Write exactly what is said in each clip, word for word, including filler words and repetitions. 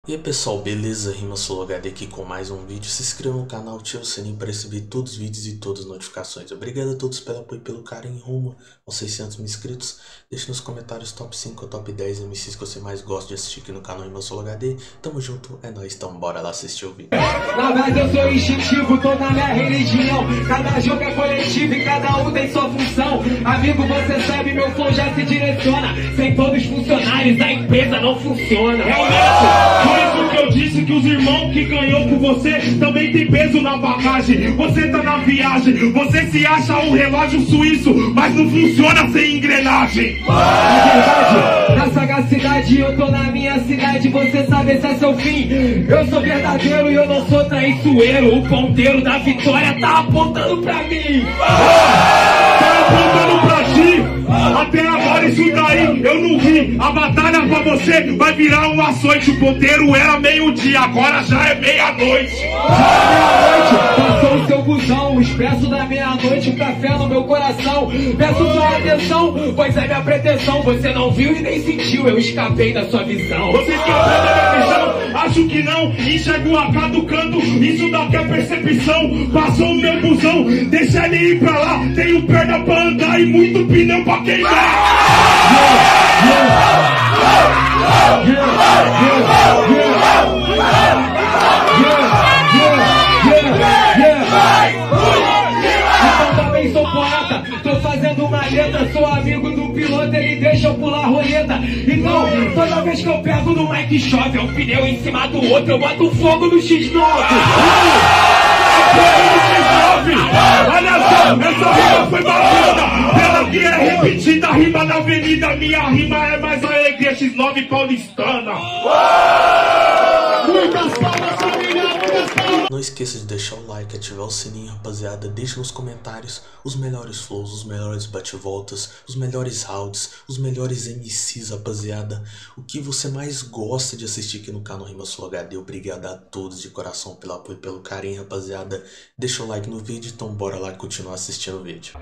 E aí pessoal, beleza? RimaSoloHD aqui com mais um vídeo. Se inscreva no canal, ative o sininho para receber todos os vídeos e todas as notificações. Obrigado a todos pelo apoio e pelo carinho rumo aos seiscentos mil inscritos. Deixe nos comentários top cinco ou top dez M Cs que você mais gosta de assistir aqui no canal RimaSoloHD. Tamo junto, é nóis, então bora lá assistir o vídeo. Na verdade eu sou instintivo, tô na minha religião. Cada jogo é coletivo e cada um tem sua função. Amigo, você sabe, meu flow já se direciona. Sem todos os funcionários, a empresa não funciona. Realmente! Por isso que eu disse que os irmãos que ganhou com você também tem peso na bagagem. Você tá na viagem, você se acha um relógio suíço, mas não funciona sem engrenagem. Na verdade, na sagacidade eu tô na minha cidade, você sabe esse é seu fim. Eu sou verdadeiro e eu não sou traiçoeiro. O ponteiro da vitória tá apontando pra mim. Tá apontando pra ti. Até agora isso daí eu não vi. A batalha pra você vai virar um açoite. O ponteiro era meio-dia, agora já é meia-noite. Já é meia-noite, passou o seu busão. O expresso da meia-noite, um café no meu coração. Peço sua atenção, pois é minha pretensão. Você não viu e nem sentiu, eu escapei da sua visão. Você escapou da minha visão? Acho que não, enxergo a cada canto. Isso daqui é percepção. Passou o meu busão, deixa ele ir pra lá. Tenho perna pra andar e muito pneu pra queimar. Então também sou poeta, tô fazendo uma letra. Sou amigo do piloto, ele deixa eu pular a roleta. Então, toda vez que eu pego no mic chove, é um pneu em cima do outro, eu boto fogo no X nove. Olha só, essa rima foi bacana. Ela que é repetida, a rima da avenida. Minha rima é mais alegria, X nove paulistana. Muitas palmas, família, muitas palmas. Não esqueça de deixar o like, ativar o sininho, rapaziada. Deixe nos comentários os melhores flows, os melhores bate-voltas, os melhores rounds, os melhores M Cs, rapaziada. O que você mais gosta de assistir aqui no canal RimaSoloHD. Obrigado a todos de coração pelo apoio e pelo carinho, rapaziada. Deixa o like no vídeo, então bora lá continuar assistindo o vídeo.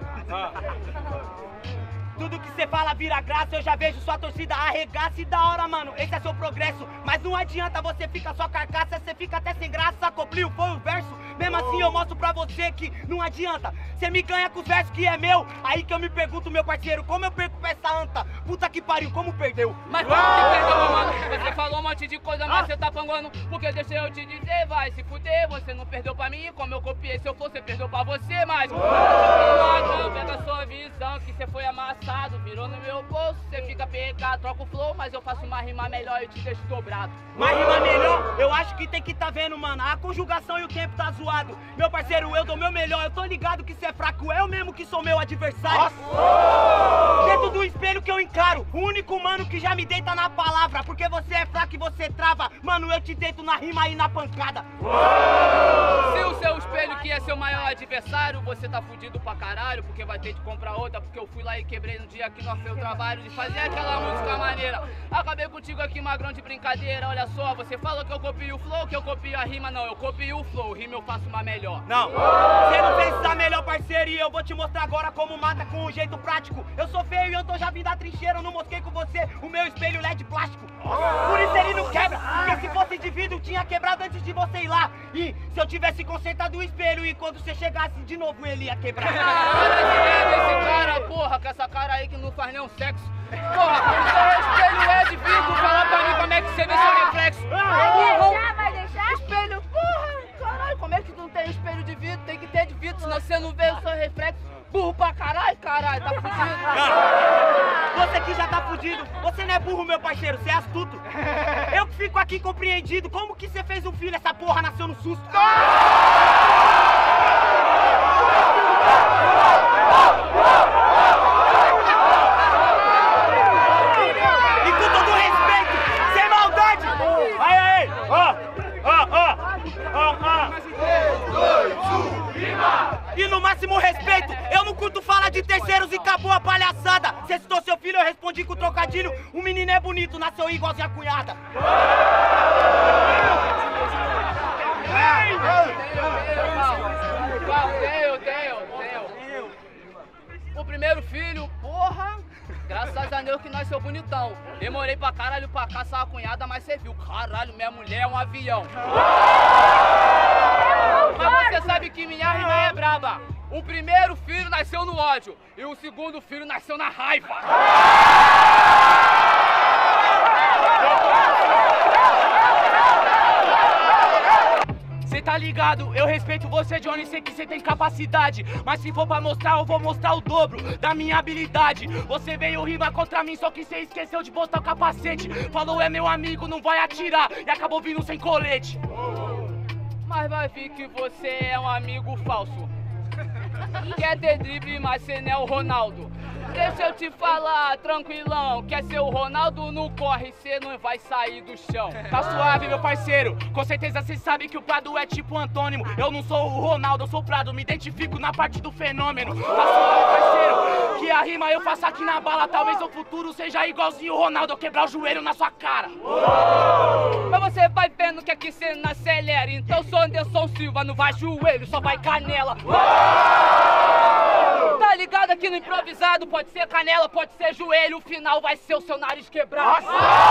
Tudo que você fala vira graça, eu já vejo sua torcida arregaça e da hora, mano, esse é seu progresso. Mas não adianta, você fica só carcaça, você fica até sem graça. Coplio foi o verso, mesmo assim eu mostro pra você que não adianta. Você me ganha com os versos que é meu, aí que eu me pergunto, meu parceiro, como eu perco pra essa anta? Puta que pariu, como perdeu? Mas como que perdeu, mano? Você falou um monte de coisa, mas você tá panguando. Porque deixa eu te dizer, vai se fuder. Você não perdeu pra mim, como eu copiei, se eu for, você perdeu pra você. Mas não pega a sua visão, que você foi amassado. Virou no meu bolso, você fica pegado, troca o flow, mas eu faço uma rima melhor e te deixo dobrado. Uma rima melhor, eu acho que tem que tá vendo, mano. A conjugação e o tempo tá zoado. Meu parceiro, eu dou meu melhor, eu tô ligado que cê é fraco, eu mesmo que sou meu adversário. Nossa. Dentro do espelho que eu encaro, o único mano que já me deita na palavra. Porque você é fraco e você trava, mano, eu te deito na rima e na pancada. Se o seu espelho que é seu maior adversário, você tá fudido pra caralho, porque vai ter que comprar outra, porque eu fui lá e quebrei no dia que nós fez o trabalho de fazer aquela música maneira. Acabei contigo aqui, magrão de brincadeira. Olha só, você falou que eu copio o flow, que eu copio a rima. Não, eu copio o flow, rima eu faço uma melhor. Não, você não fez essa melhor, parceiro, e eu vou te mostrar agora como mata com um jeito prático. Eu sou feio e eu tô já vindo da trincheira, eu não mosquei com você o meu espelho L E D plástico. Por isso ele não quebra, porque se fosse de vidro tinha quebrado antes de você ir lá. E se eu tivesse consertado o espelho e quando você chegasse de novo ele ia quebrar. Olha esse cara, porra, com essa cara aí que não faz nenhum sexo. Porra, o seu espelho é de vidro, fala pra mim como é que você vê seu reflexo. Vai deixar, vai deixar? Espelho, porra, caralho, como é que não tem espelho de vidro? Tem que ter de vidro, senão você não vê o seu reflexo. Burro pra caralho, caralho, tá fudido. Você que já tá fudido, você não é burro, meu parceiro, você é astuto. Eu que fico aqui compreendido, como que você fez um filho, essa porra nasceu no susto. E com todo respeito, sem maldade. Aí, aí, ó, ó, ó, ó, ó. E no máximo respeito, eu não curto falar de terceiros e acabou a palhaçada. Você citou seu filho, eu respondi com trocadilho. O menino é bonito, nasceu igualzinho a cunhada. Tenho, tenho, tenho. O primeiro filho, porra, graças a Deus que nasceu bonitão. Demorei pra caralho pra caçar a cunhada, mas cê viu, caralho, minha mulher é um avião. Mas você sabe que minha rima é braba. O primeiro filho nasceu no ódio e o segundo filho nasceu na raiva. Cê tá ligado? Eu respeito você, Johnny, sei que cê tem capacidade. Mas se for pra mostrar, eu vou mostrar o dobro da minha habilidade. Você veio rimar contra mim, só que cê esqueceu de botar o capacete. Falou é meu amigo, não vai atirar, e acabou vindo sem colete. Mas vai vir que você é um amigo falso. Quer ter drible, mas cê não é o Ronaldo. Deixa eu te falar, tranquilão. Quer ser o Ronaldo, não corre, cê não vai sair do chão. Tá suave, meu parceiro. Com certeza cê sabe que o Prado é tipo antônimo. Eu não sou o Ronaldo, eu sou o Prado. Me identifico na parte do fenômeno. Tá suave, parceiro. Que a rima eu faço aqui na bala. Talvez no futuro seja igualzinho o Ronaldo. Eu quebrar o joelho na sua cara. Mas você vai vendo que aqui cê não acelera. Então sou Anderson Silva, não vai joelho, só vai canela. Tá ligado aqui no improvisado? Pode ser canela, pode ser joelho. O final vai ser o seu nariz quebrado.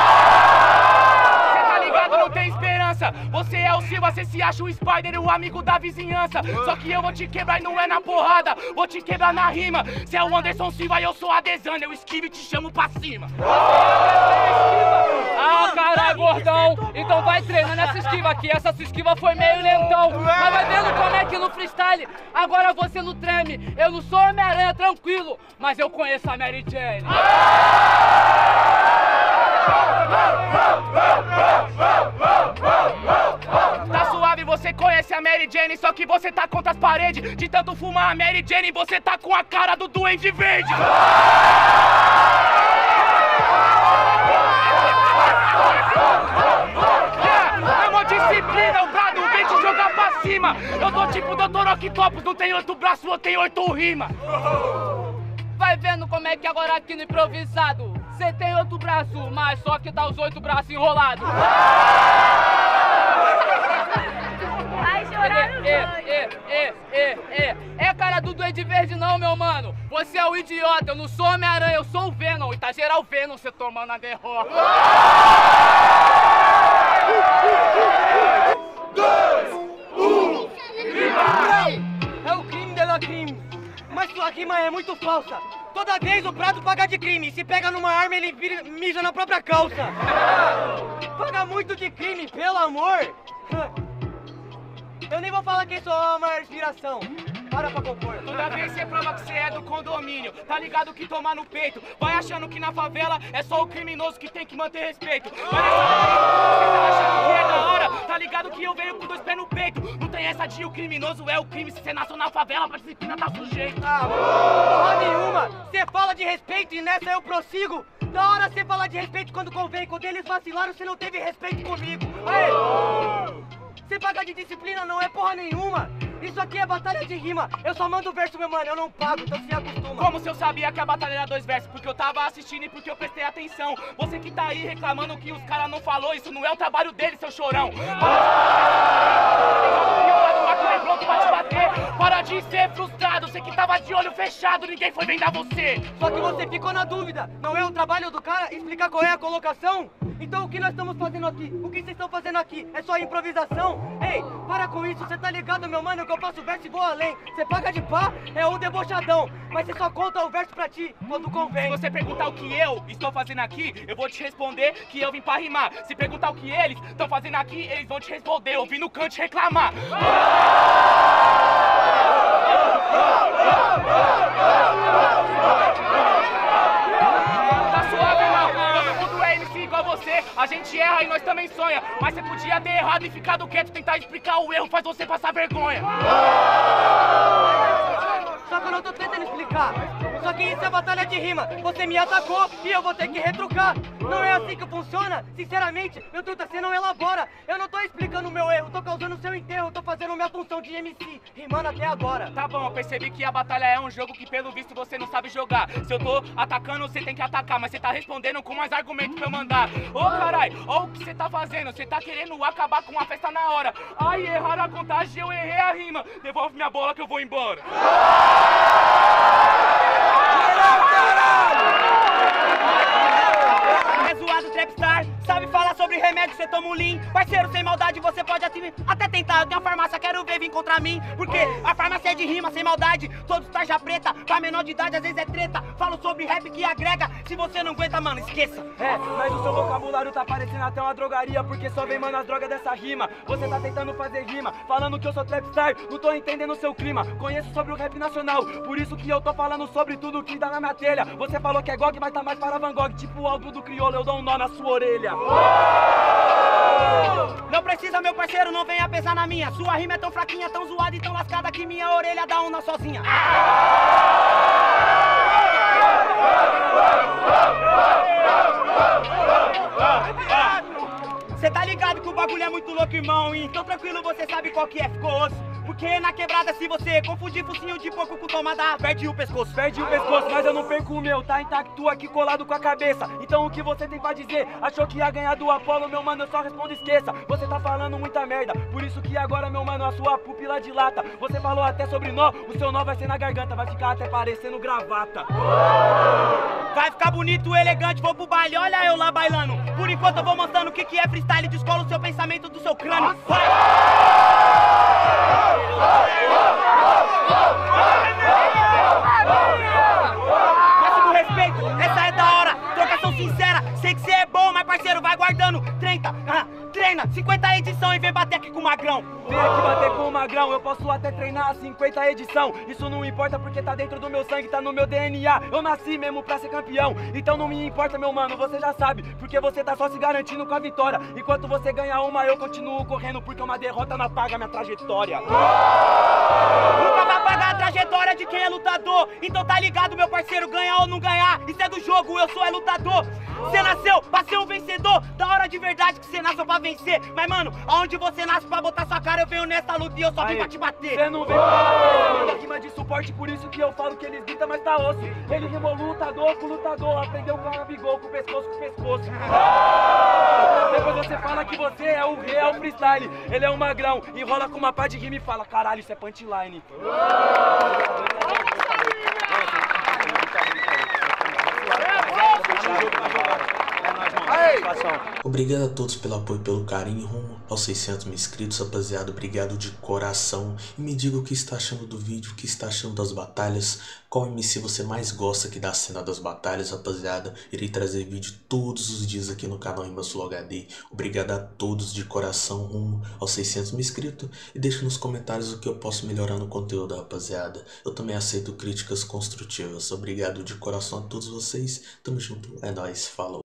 Cê tá ligado? Não tem esperança. Você é o Silva, cê se acha o Spider, o amigo da vizinhança. Só que eu vou te quebrar e não é na porrada. Vou te quebrar na rima. Cê é o Anderson Silva e eu sou a Desânia. Eu esquivo e te chamo pra cima. Ah, caralho, gordão. Então vai treinando essa esquiva aqui. Essa sua esquiva foi meio lentão. Mas vai vendo como é que no freestyle agora você não treme. Eu não sou Homem-Aranha, tranquilo, mas eu conheço a Mary Jane. Tá suave, você conhece a Mary Jane, só que você tá contra as paredes. De tanto fumar a Mary Jane, você tá com a cara do Duende Verde. É uma disciplina, o Prado vem te jogar pra cima. Eu tô tipo doutor Octopus, não tem oito braços, eu tenho oito rimas. Vai vendo como é que agora aqui no improvisado cê tem outro braço, mas só que tá os oito braços enrolados. Vai chorar no É, banho. é, é, é, é. É a cara do Duende Verde não, meu mano. Você é o idiota, eu não sou Homem-Aranha, eu sou o Venom. E tá geral Venom, cê tomando a derrota. Dois, um, é o crime dela crime. Mas sua rima é muito falsa. Toda vez o Prado paga de crime. Se pega numa arma, ele vira, mija na própria calça. Paga muito de crime, pelo amor. Eu nem vou falar quem sou a maior inspiração. Para pra compor. Toda vez você prova que você é do condomínio. Tá ligado que tomar no peito. Vai achando que na favela é só o criminoso que tem que manter respeito. Mas você tá achando que é da hora. Tá ligado que eu venho com dois pés no peito. Não tem essa de o criminoso é o crime. Se você nasceu na favela, pra disciplina tá sujeito. Ah, porra nenhuma. Você fala de respeito e nessa eu prossigo. Da hora você falar de respeito quando convém. Quando eles vacilaram, você não teve respeito comigo. Aê! Você paga de disciplina não é porra nenhuma. Isso aqui é batalha de rima. Eu só mando verso, meu mano, eu não pago, então se acostuma. Como se eu sabia que a batalha era dois versos? Porque eu tava assistindo e porque eu prestei atenção. Você que tá aí reclamando que os caras não falou, isso não é o trabalho dele, seu chorão. Para de ser frustrado, você que tava de olho fechado, ninguém foi vendar você. Só que você ficou na dúvida, não é o trabalho do cara explicar qual é a colocação? Então o que nós estamos fazendo aqui? O que vocês estão fazendo aqui? É só improvisação? Ei, para com isso, você tá ligado, meu mano, que eu faço verso e vou além. Você paga de pá, é um debochadão, mas você só conta o verso pra ti quando convém. Se você perguntar o que eu estou fazendo aqui, eu vou te responder que eu vim pra rimar. Se perguntar o que eles estão fazendo aqui, eles vão te responder, eu vim no canto reclamar. Tá suave, irmão? Todo mundo é M C igual você. A gente erra e nós também sonha. Mas você podia ter errado e ficado quieto. Tentar explicar o erro faz você passar vergonha. Só que eu não tô tentando explicar. Só que isso é batalha de rima. Você me atacou e eu vou ter que retrucar. Não é assim que funciona. Sinceramente, meu truta, você não elabora. Eu não tô explicando o meu erro, tô causando o seu enterro. Tô fazendo minha função de M C, rimando até agora. Tá bom, eu percebi que a batalha é um jogo que pelo visto você não sabe jogar. Se eu tô atacando, você tem que atacar. Mas você tá respondendo com mais argumentos pra eu mandar. Ô carai, ó o que você tá fazendo. Você tá querendo acabar com a festa na hora. Ai, erraram a contagem, eu errei a rima. Devolve minha bola que eu vou embora. suado trapstar. Sabe falar sobre remédio, cê toma um lean. Parceiro, sem maldade, você pode até, até tentar. Eu tenho a farmácia, quero ver vir contra mim. Porque a farmácia é de rima, sem maldade. Todos tarja preta, pra menor de idade às vezes é treta. Falo sobre rap que agrega, se você não aguenta, mano, esqueça. É, mas o seu vocabulário tá parecendo até uma drogaria, porque só vem, mano, as drogas dessa rima. Você tá tentando fazer rima, falando que eu sou trapstar. Não tô entendendo o seu clima, conheço sobre o rap nacional. Por isso que eu tô falando sobre tudo que dá na minha telha. Você falou que é Gog, mas tá mais para Van Gogh. Tipo o álbum do Criolo, eu dou um nó na sua orelha. Não precisa, meu parceiro, não venha pesar na minha. Sua rima é tão fraquinha, tão zoada e tão lascada que minha orelha dá um nó sozinha. Cê tá ligado que o bagulho é muito louco, irmão. Então tranquilo, você sabe qual que é, ficou osso. Porque na quebrada, se você confundir focinho de porco com tomada, perde o pescoço. Perde o pescoço, mas eu não perco o meu. Tá intacto aqui colado com a cabeça. Então o que você tem pra dizer? Achou que ia ganhar do Apolo, meu mano, eu só respondo esqueça. Você tá falando muita merda, por isso que agora, meu mano, a sua pupila dilata. Você falou até sobre nó, o seu nó vai ser na garganta. Vai ficar até parecendo gravata. Vai ficar bonito, elegante, vou pro baile, olha eu lá bailando. Por enquanto eu vou mostrando o que que é freestyle. Descola o seu pensamento do seu crânio. Vai! Máximo respeito, essa é da hora. Trocação sincera, sei que cê é bom, mas parceiro, vai guardando. Treina, ah, treina, cinquenta edição e vem bater aqui com o magrão. Vem aqui bater com o magrão, eu posso até treinar a cinquenta edição. Isso não importa porque tá dentro do meu sangue, tá no meu D N A. Eu nasci mesmo pra ser campeão, então não me importa, meu mano, você já sabe. Porque você tá só se garantindo com a vitória. Enquanto você ganha uma, eu continuo correndo, porque uma derrota não apaga minha trajetória. Nunca vai apagar a trajetória de quem é lutador. Então tá ligado, meu parceiro, ganhar ou não ganhar, isso é do jogo, eu sou é lutador. Cê nasceu pra ser um vencedor, da hora de verdade que cê nasceu pra vencer. Mas mano, aonde você nasce pra botar sua cara, eu venho nessa luta e eu só vim pra te bater. Cê não vem pra mim, rima de suporte, por isso que eu falo que eles gritam, mas tá osso. Ele rimou lutador com lutador, aprendeu com a bigol, com pescoço com pescoço. Depois você fala que você é o real freestyle. Ele é um magrão, enrola com uma pá de rima e fala, caralho, isso é punchline. Obrigado a todos pelo apoio e pelo carinho rumo aos seiscentos mil inscritos, rapaziada. Obrigado de coração. E me diga o que está achando do vídeo, o que está achando das batalhas. Qual M C você mais gosta aqui da cena das batalhas, rapaziada. Irei trazer vídeo todos os dias aqui no canal Rimas Flow H D. Obrigado a todos de coração rumo aos seiscentos mil inscritos. E deixe nos comentários o que eu posso melhorar no conteúdo, rapaziada. Eu também aceito críticas construtivas. Obrigado de coração a todos vocês. Tamo junto. É nóis. Falou.